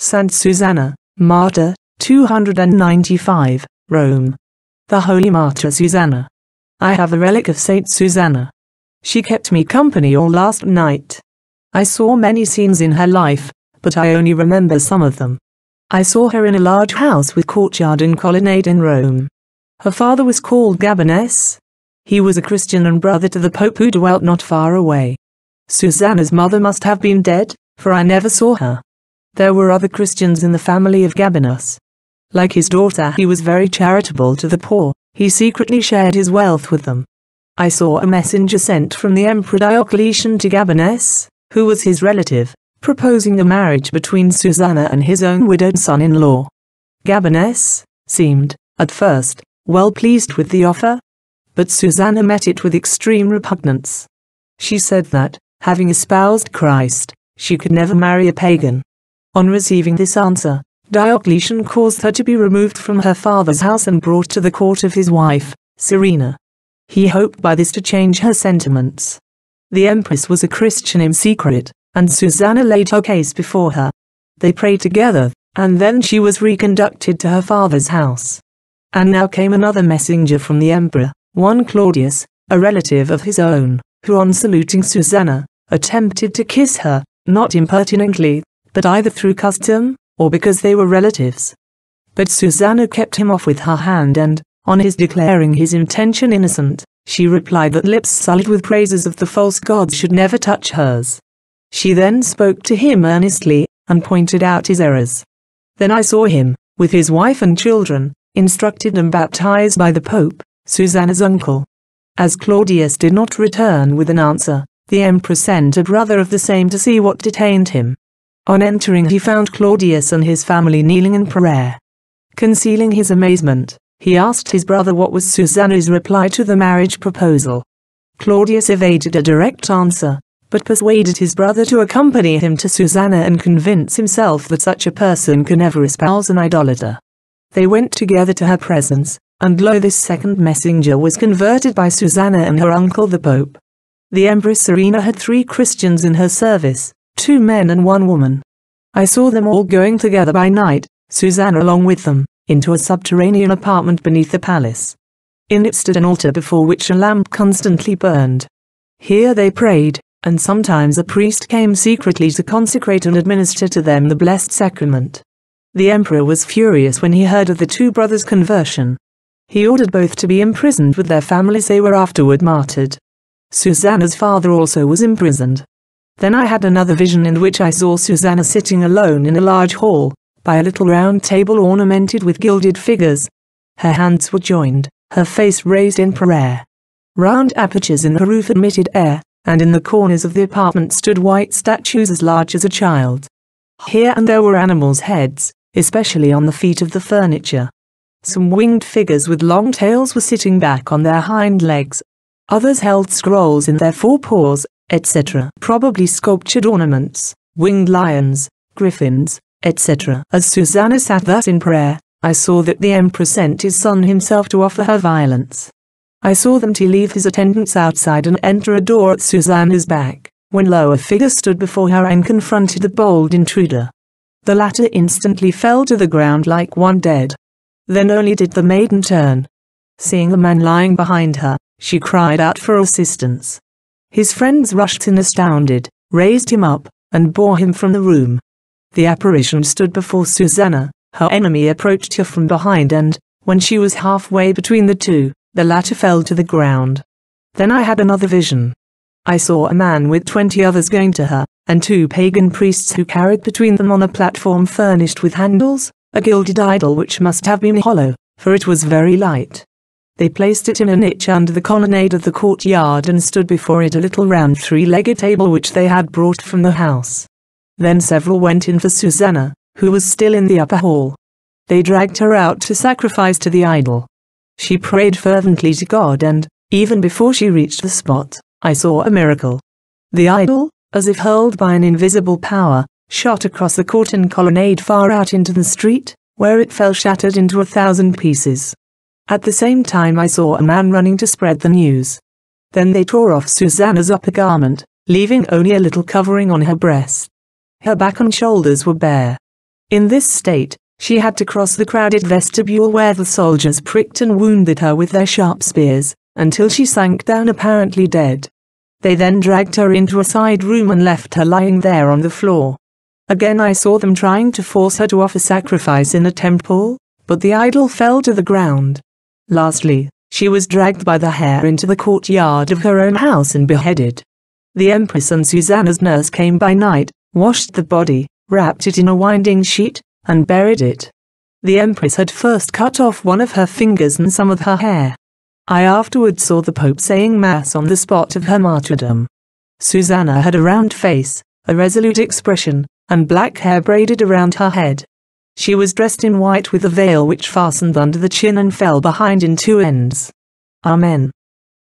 Saint Susanna, Martyr, 295, Rome. The Holy Martyr Susanna. I have a relic of Saint Susanna. She kept me company all last night. I saw many scenes in her life, but I only remember some of them. I saw her in a large house with courtyard and colonnade in Rome. Her father was called Gabinus. He was a Christian and brother to the Pope who dwelt not far away. Susanna's mother must have been dead, for I never saw her. There were other Christians in the family of Gabinus. Like his daughter, he was very charitable to the poor. He secretly shared his wealth with them. I saw a messenger sent from the Emperor Diocletian to Gabinus, who was his relative, proposing a marriage between Susanna and his own widowed son-in-law. Gabinus seemed, at first, well pleased with the offer, but Susanna met it with extreme repugnance. She said that, having espoused Christ, she could never marry a pagan. On receiving this answer, Diocletian caused her to be removed from her father's house and brought to the court of his wife, Serena. He hoped by this to change her sentiments. The empress was a Christian in secret, and Susanna laid her case before her. They prayed together, and then she was reconducted to her father's house. And now came another messenger from the emperor, one Claudius, a relative of his own, who on saluting Susanna, attempted to kiss her, not impertinently, but either through custom, or because they were relatives. But Susanna kept him off with her hand and, on his declaring his intention innocent, she replied that lips sullied with praises of the false gods should never touch hers. She then spoke to him earnestly, and pointed out his errors. Then I saw him, with his wife and children, instructed and baptized by the Pope, Susanna's uncle. As Claudius did not return with an answer, the emperor sent a brother of the same to see what detained him. On entering he found Claudius and his family kneeling in prayer. Concealing his amazement, he asked his brother what was Susanna's reply to the marriage proposal. Claudius evaded a direct answer, but persuaded his brother to accompany him to Susanna and convince himself that such a person could never espouse an idolater. They went together to her presence, and lo, this second messenger was converted by Susanna and her uncle the Pope. The Empress Serena had 3 Christians in her service, 2 men and 1 woman. I saw them all going together by night, Susanna along with them, into a subterranean apartment beneath the palace. In it stood an altar before which a lamp constantly burned. Here they prayed, and sometimes a priest came secretly to consecrate and administer to them the Blessed Sacrament. The emperor was furious when he heard of the 2 brothers' conversion. He ordered both to be imprisoned with their families. They were afterward martyred. Susanna's father also was imprisoned. Then I had another vision in which I saw Susanna sitting alone in a large hall, by a little round table ornamented with gilded figures. Her hands were joined, her face raised in prayer. Round apertures in the roof admitted air, and in the corners of the apartment stood white statues as large as a child. Here and there were animals' heads, especially on the feet of the furniture. Some winged figures with long tails were sitting back on their hind legs. Others held scrolls in their forepaws, etc. Probably sculptured ornaments, winged lions, griffins, etc. As Susanna sat thus in prayer, I saw that the emperor sent his son himself to offer her violence. I saw them to leave his attendants outside and enter a door at Susanna's back, when lo, a figure stood before her and confronted the bold intruder. The latter instantly fell to the ground like one dead. Then only did the maiden turn. Seeing the man lying behind her, she cried out for assistance. His friends rushed in astounded, raised him up, and bore him from the room. The apparition stood before Susanna. Her enemy approached her from behind and, when she was halfway between the 2, the latter fell to the ground. Then I had another vision. I saw a man with 20 others going to her, and 2 pagan priests who carried between them on a platform furnished with handles, a gilded idol which must have been hollow, for it was very light. They placed it in a niche under the colonnade of the courtyard and stood before it a little round 3-legged table which they had brought from the house. Then several went in for Susanna, who was still in the upper hall. They dragged her out to sacrifice to the idol. She prayed fervently to God and, even before she reached the spot, I saw a miracle. The idol, as if hurled by an invisible power, shot across the court and colonnade far out into the street, where it fell shattered into 1,000 pieces. At the same time I saw a man running to spread the news. Then they tore off Susanna's upper garment, leaving only a little covering on her breast. Her back and shoulders were bare. In this state, she had to cross the crowded vestibule where the soldiers pricked and wounded her with their sharp spears, until she sank down apparently dead. They then dragged her into a side room and left her lying there on the floor. Again I saw them trying to force her to offer sacrifice in a temple, but the idol fell to the ground. Lastly, she was dragged by the hair into the courtyard of her own house and beheaded. The Empress and Susanna's nurse came by night, washed the body, wrapped it in a winding sheet, and buried it. The Empress had first cut off one of her fingers and some of her hair. I afterwards saw the Pope saying Mass on the spot of her martyrdom. Susanna had a round face, a resolute expression, and black hair braided around her head. She was dressed in white with a veil which fastened under the chin and fell behind in two ends. Amen.